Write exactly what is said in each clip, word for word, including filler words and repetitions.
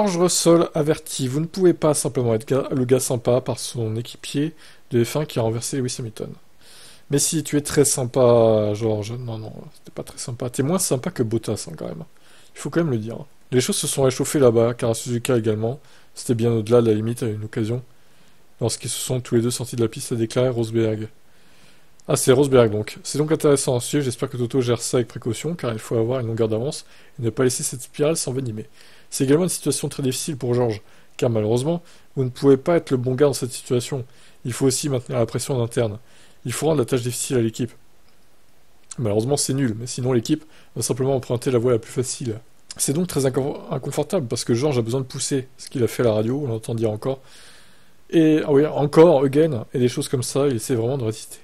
George Russell averti, vous ne pouvez pas simplement être ga- le gars sympa par son équipier de F un qui a renversé Lewis Hamilton. Mais si, tu es très sympa, George. Non, non, c'était pas très sympa. T'es moins sympa que Bottas, hein, quand même. Il faut quand même le dire. Les choses se sont réchauffées là-bas, car à Suzuka également. C'était bien au-delà de la limite à une occasion. Lorsqu'ils se sont tous les deux sortis de la piste, a déclaré Rosberg. Ah, c'est Rosberg donc. C'est donc intéressant à suivre. J'espère que Toto gère ça avec précaution, car il faut avoir une longueur d'avance et ne pas laisser cette spirale s'envenimer. C'est également une situation très difficile pour George, car malheureusement, vous ne pouvez pas être le bon gars dans cette situation. Il faut aussi maintenir la pression en interne. Il faut rendre la tâche difficile à l'équipe. Malheureusement, c'est nul, mais sinon l'équipe va simplement emprunter la voie la plus facile. C'est donc très inco- inconfortable, parce que George a besoin de pousser ce qu'il a fait à la radio, on l'entend dire encore. Et, ah oui, encore, again, et des choses comme ça, il essaie vraiment de résister.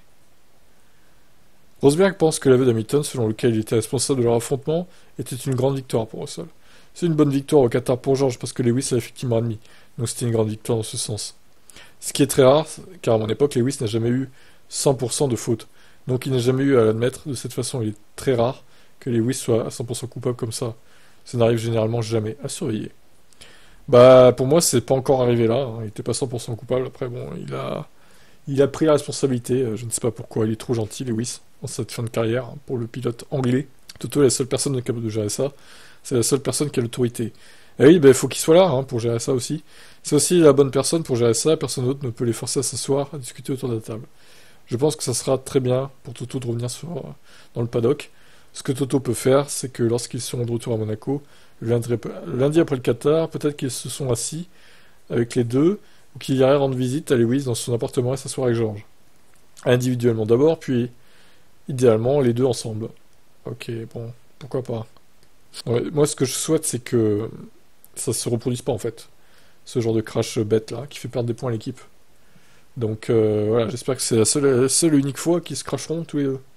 Rosberg pense que l'aveu d'Hamilton, selon lequel il était responsable de leur affrontement, était une grande victoire pour Russell. C'est une bonne victoire au Qatar pour George, parce que Lewis l'a effectivement admis, donc c'était une grande victoire dans ce sens. Ce qui est très rare, car à mon époque, Lewis n'a jamais eu cent pour cent de faute. Donc il n'a jamais eu à l'admettre de cette façon. Il est très rare que Lewis soit à cent pour cent coupable comme ça. Ça n'arrive généralement jamais. À surveiller. Bah, pour moi, c'est pas encore arrivé là. hein. Il était pas cent pour cent coupable. Après, bon, il a, il a pris la responsabilité. Euh, Je ne sais pas pourquoi. Il est trop gentil, Lewis, en cette fin de carrière, hein, pour le pilote anglais. Toto est la seule personne capable de gérer ça. C'est la seule personne qui a l'autorité. Et oui, il faut qu'il soit là hein, pour gérer ça aussi. C'est aussi la bonne personne pour gérer ça. Personne d'autre ne peut les forcer à s'asseoir, à discuter autour de la table. Je pense que ça sera très bien pour Toto de revenir sur, euh, dans le paddock. Ce que Toto peut faire, c'est que lorsqu'ils seront de retour à Monaco, le lundi, le lundi après le Qatar, peut-être qu'ils se sont assis avec les deux, ou qu'il irait rendre visite à Lewis dans son appartement et s'asseoir avec George. Individuellement d'abord, puis idéalement les deux ensemble. Ok, bon, pourquoi pas. Ouais, moi, ce que je souhaite, c'est que ça se reproduise pas en fait. Ce genre de crash bête là, qui fait perdre des points à l'équipe. Donc euh, voilà, j'espère que c'est la seule, la seule et unique fois qu'ils se cracheront tous les deux.